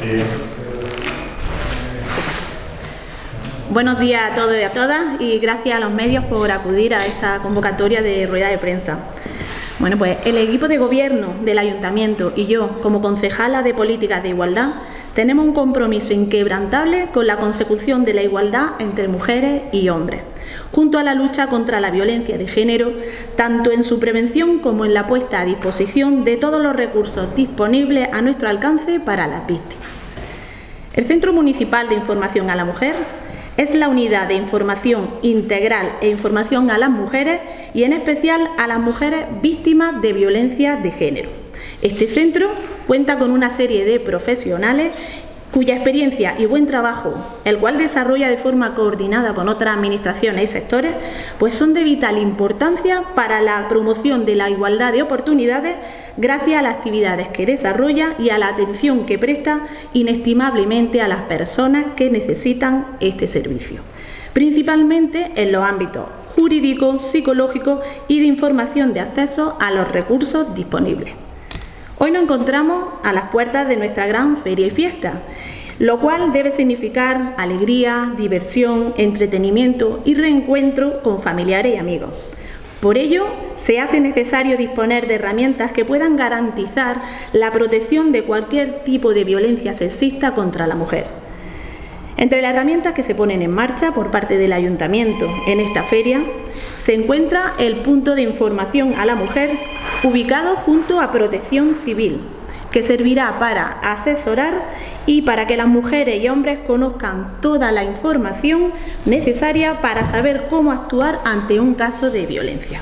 Buenos días a todos y a todas y gracias a los medios por acudir a esta convocatoria de rueda de prensa. Bueno, pues el equipo de gobierno del Ayuntamiento y yo, como concejala de Políticas de Igualdad, tenemos un compromiso inquebrantable con la consecución de la igualdad entre mujeres y hombres, junto a la lucha contra la violencia de género, tanto en su prevención como en la puesta a disposición de todos los recursos disponibles a nuestro alcance para las víctimas. El Centro Municipal de Información a la Mujer es la unidad de información integral e información a las mujeres y en especial a las mujeres víctimas de violencia de género. Este centro cuenta con una serie de profesionales cuya experiencia y buen trabajo, el cual desarrolla de forma coordinada con otras administraciones y sectores, pues son de vital importancia para la promoción de la igualdad de oportunidades gracias a las actividades que desarrolla y a la atención que presta inestimablemente a las personas que necesitan este servicio, principalmente en los ámbitos jurídico, psicológico y de información de acceso a los recursos disponibles. Hoy nos encontramos a las puertas de nuestra gran feria y fiesta, lo cual debe significar alegría, diversión, entretenimiento y reencuentro con familiares y amigos. Por ello, se hace necesario disponer de herramientas que puedan garantizar la protección de cualquier tipo de violencia sexista contra la mujer. Entre las herramientas que se ponen en marcha por parte del Ayuntamiento en esta feria se encuentra el punto de información a la mujer ubicado junto a Protección Civil, que servirá para asesorar y para que las mujeres y hombres conozcan toda la información necesaria para saber cómo actuar ante un caso de violencia.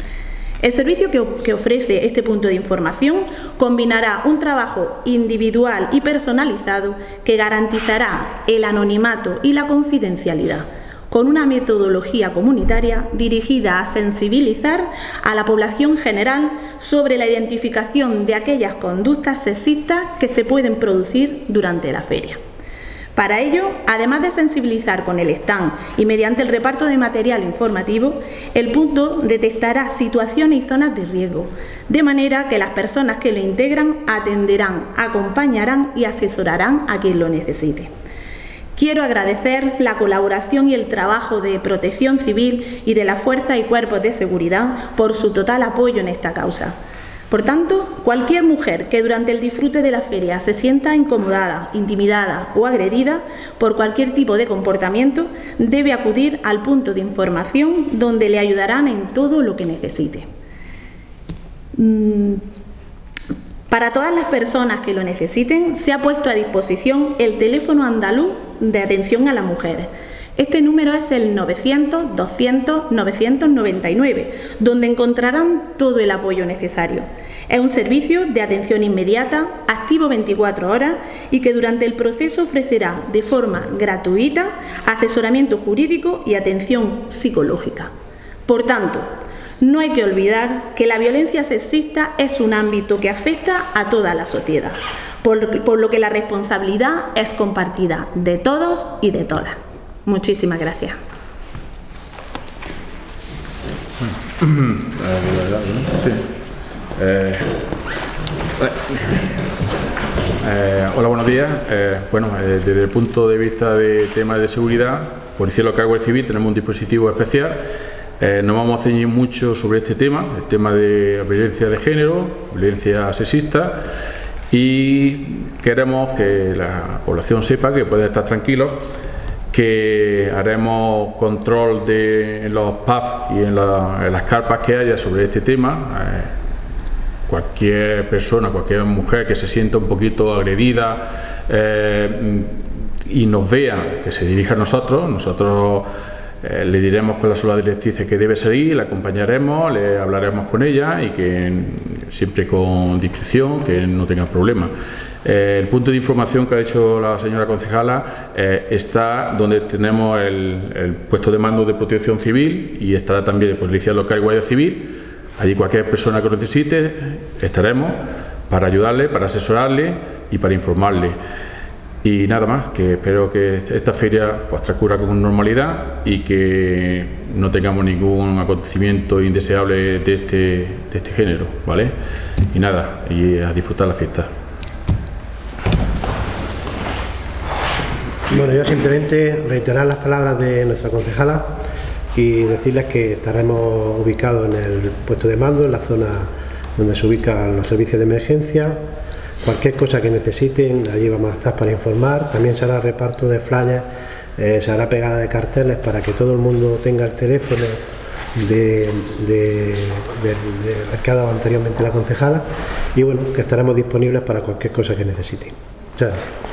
El servicio que ofrece este punto de información combinará un trabajo individual y personalizado que garantizará el anonimato y la confidencialidad, con una metodología comunitaria dirigida a sensibilizar a la población general sobre la identificación de aquellas conductas sexistas que se pueden producir durante la feria. Para ello, además de sensibilizar con el stand y mediante el reparto de material informativo, el punto detectará situaciones y zonas de riesgo, de manera que las personas que lo integran atenderán, acompañarán y asesorarán a quien lo necesite. Quiero agradecer la colaboración y el trabajo de Protección Civil y de las fuerzas y cuerpos de seguridad por su total apoyo en esta causa. Por tanto, cualquier mujer que durante el disfrute de la feria se sienta incomodada, intimidada o agredida por cualquier tipo de comportamiento, debe acudir al punto de información donde le ayudarán en todo lo que necesite. Para todas las personas que lo necesiten, se ha puesto a disposición el teléfono andaluz de atención a las mujeres. Este número es el 900-200-999, donde encontrarán todo el apoyo necesario. Es un servicio de atención inmediata, activo 24 horas y que durante el proceso ofrecerá de forma gratuita asesoramiento jurídico y atención psicológica. Por tanto, no hay que olvidar que la violencia sexista es un ámbito que afecta a toda la sociedad, por lo que la responsabilidad es compartida de todos y de todas. Muchísimas gracias. Hola, buenos días. Desde el punto de vista de temas de seguridad, Policía Local y Guardia Civil tenemos un dispositivo especial. Nos vamos a ceñir mucho sobre este tema, el tema de violencia de género, violencia sexista, y queremos que la población sepa que puede estar tranquilo, que haremos control en los pubs y en las carpas que haya sobre este tema. Cualquier persona, cualquier mujer que se sienta un poquito agredida y nos vea, que se dirija a nosotros le diremos con la sola directriz que debe seguir, la acompañaremos, le hablaremos con ella y que siempre con discreción, que no tenga problemas. El punto de información que ha dicho la señora concejala está donde tenemos el puesto de mando de Protección Civil y estará también de Policía Local y Guardia Civil. Allí cualquier persona que lo necesite estaremos para ayudarle, para asesorarle y para informarle. Y nada más, que espero que esta feria pues transcurra con normalidad y que no tengamos ningún acontecimiento indeseable de este género, ¿vale? Y nada, y a disfrutar la fiesta. Bueno, yo simplemente reiterar las palabras de nuestra concejala y decirles que estaremos ubicados en el puesto de mando, en la zona donde se ubican los servicios de emergencia. Cualquier cosa que necesiten, allí vamos a estar para informar. También se hará reparto de flyers, se hará pegada de carteles para que todo el mundo tenga el teléfono que ha dado anteriormente la concejala, y bueno, que estaremos disponibles para cualquier cosa que necesiten. Muchas gracias.